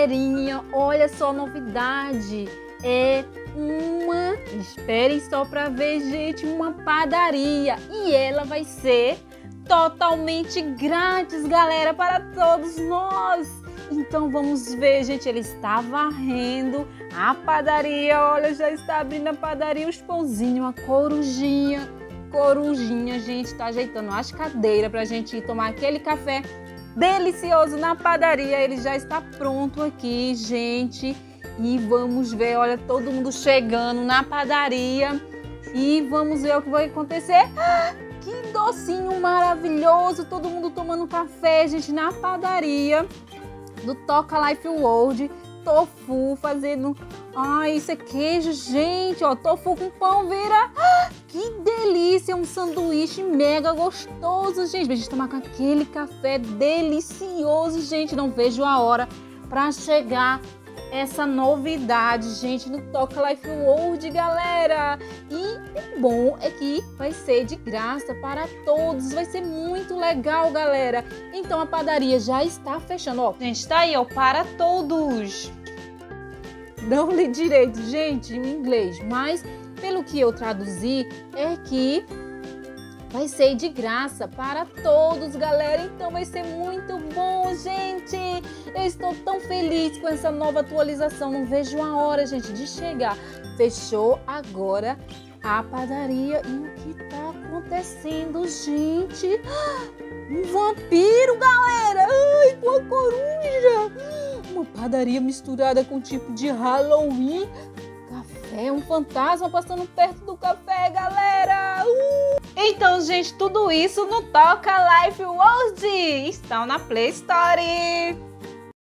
galerinha, olha só a novidade. Esperem só para ver, gente, uma padaria. E ela vai ser totalmente grátis, galera, para todos nós. Então vamos ver, gente, ele está varrendo a padaria. Olha, já está abrindo a padaria, os pãozinhos, a corujinha, gente, está ajeitando as cadeiras para a gente ir tomar aquele café delicioso na padaria. Ele já está pronto aqui, gente. E vamos ver, olha, todo mundo chegando na padaria. E vamos ver o que vai acontecer. Que docinho maravilhoso, todo mundo tomando café, gente, na padaria do Toca Life World. Tofu fazendo... Ai, isso é queijo, gente, ó, tofu com pão, vira... Que delícia, um sanduíche mega gostoso, gente. Pra gente tomar com aquele café delicioso, gente. Não vejo a hora pra chegar essa novidade, gente, no Toca Life World, galera. E o bom é que vai ser de graça para todos, vai ser muito legal, galera. Então a padaria já está fechando, ó, gente, tá aí, ó, para todos. Não li direito, gente, em inglês, mas pelo que eu traduzi é que vai ser de graça para todos, galera. Então vai ser muito bom, gente. Eu estou tão feliz com essa nova atualização. Não vejo a hora, gente, de chegar. Fechou agora a padaria. E o que está acontecendo, gente? Um vampiro, galera. Ai, com a coruja. Uma padaria misturada com tipo de Halloween. Café, um fantasma passando perto do café, galera. Então, gente, tudo isso no Toca Life World. Estão na Play Store.